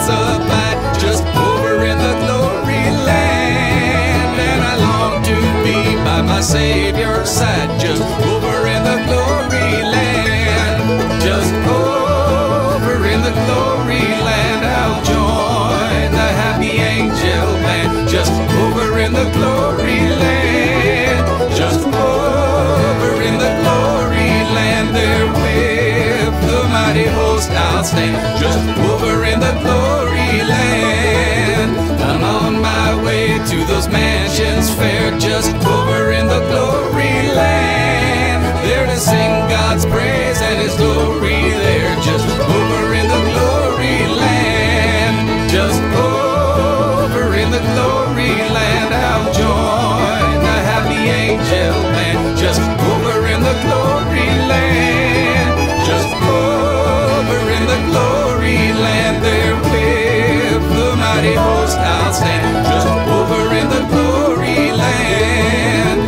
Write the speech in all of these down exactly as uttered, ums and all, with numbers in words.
that's a-bide just over in the glory land. And I long to be by my Savior's side just over in the glory land. Just over in the glory land, I'll join the happy angel band just over in the glory land. Just over in the glory land, there with the mighty host I'll stand just over in the glory land. I'm on my way to those mansions fair just over in the glory land, there to sing God's praise and His glory there just over in the glory land. Just over in the glory land, I'll join the happy angel band just over in the glory land. Just over in the glory land, there with the mighty host I'll stand just over in the glory land.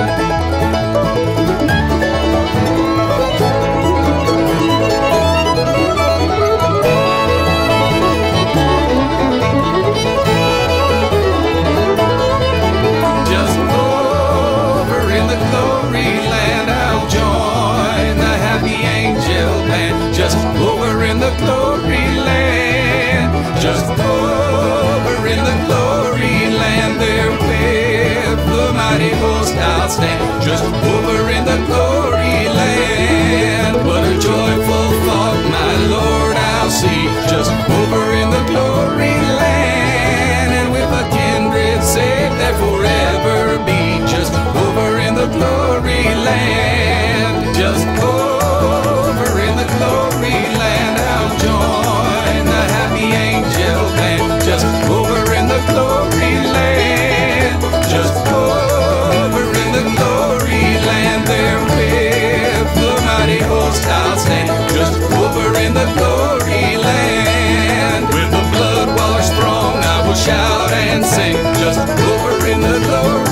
Just over in the glory land, I'll join the happy angel band just over in the glory land. Just over in the glory land, there with the mighty host I'll stand just over in the glory land. What a joyful thought, my Lord, I'll see just over in the glory land. And with a kindred saved there forever be just over in the glory land. Just over in the glory land, I'll join the happy angel band just over in the glory land. Just over in the glory land, there with the mighty host I'll stand just over in the glory land. With the blood washed throng I will shout and sing just over in the glory